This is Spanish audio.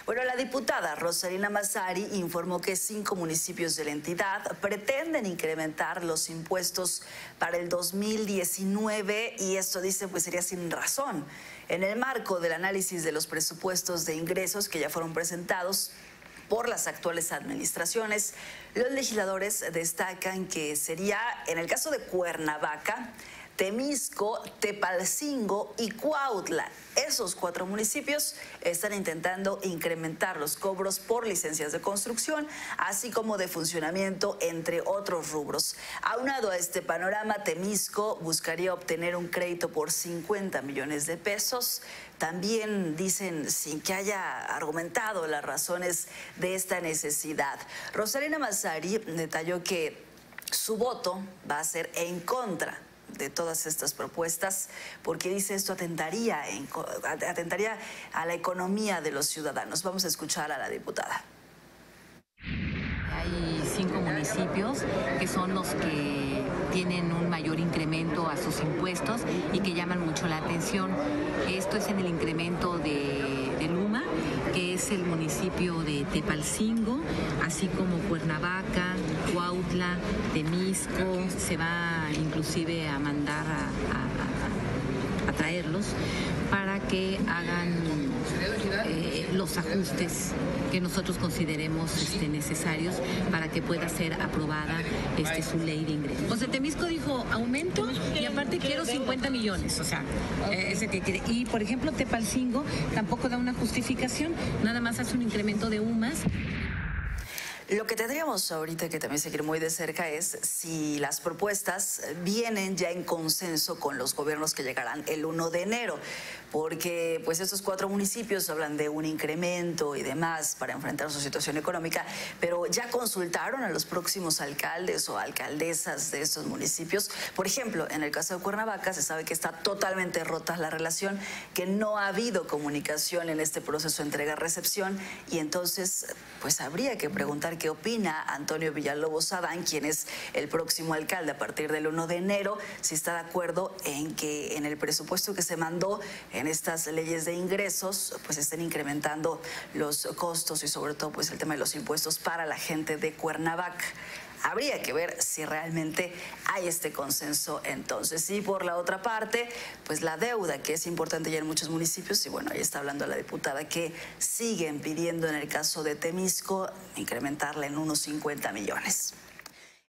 Bueno, la diputada Rosalina Massari informó que 5 municipios de la entidad pretenden incrementar los impuestos para el 2019 y esto dice pues sería sin razón. En el marco del análisis de los presupuestos de ingresos que ya fueron presentados por las actuales administraciones, los legisladores destacan que sería, en el caso de Cuernavaca, Temisco, Tepalcingo y Cuautla. Esos 4 municipios están intentando incrementar los cobros por licencias de construcción, así como de funcionamiento, entre otros rubros. Aunado a este panorama, Temisco buscaría obtener un crédito por 50 millones de pesos. También dicen, sin que haya argumentado las razones de esta necesidad. Rosalina Massari detalló que su voto va a ser en contra de todas estas propuestas, porque dice esto atentaría a la economía de los ciudadanos. Vamos a escuchar a la diputada. Hay 5 municipios que son los que tienen un mayor incremento a sus impuestos y que llaman mucho la atención. Esto es en el incremento de Luma, que es el municipio de Tepalcingo, así como Cuernavaca, Cuautla, Temisco. Se va inclusive a mandar a traerlos para que hagan los ajustes que nosotros consideremos necesarios para que pueda ser aprobada su ley de ingresos. O sea, Temisco dijo aumento y aparte quiero 50 millones, o sea, ese que quiere. Y por ejemplo, Tepalcingo tampoco da una justificación, nada más hace un incremento de UMAS. Lo que tendríamos ahorita que también seguir muy de cerca es si las propuestas vienen ya en consenso con los gobiernos que llegarán el 1 de enero, porque pues estos 4 municipios hablan de un incremento y demás para enfrentar su situación económica, pero ya consultaron a los próximos alcaldes o alcaldesas de estos municipios. Por ejemplo, en el caso de Cuernavaca se sabe que está totalmente rota la relación, que no ha habido comunicación en este proceso de entrega-recepción y entonces pues habría que preguntar qué opina Antonio Villalobos Adán, quien es el próximo alcalde a partir del 1 de enero, si está de acuerdo en que en el presupuesto que se mandó en estas leyes de ingresos, pues estén incrementando los costos y sobre todo pues el tema de los impuestos para la gente de Cuernavaca. Habría que ver si realmente hay este consenso entonces. Y por la otra parte, pues la deuda, que es importante ya en muchos municipios, y bueno, ahí está hablando la diputada, que siguen pidiendo en el caso de Temisco incrementarla en unos 50 millones.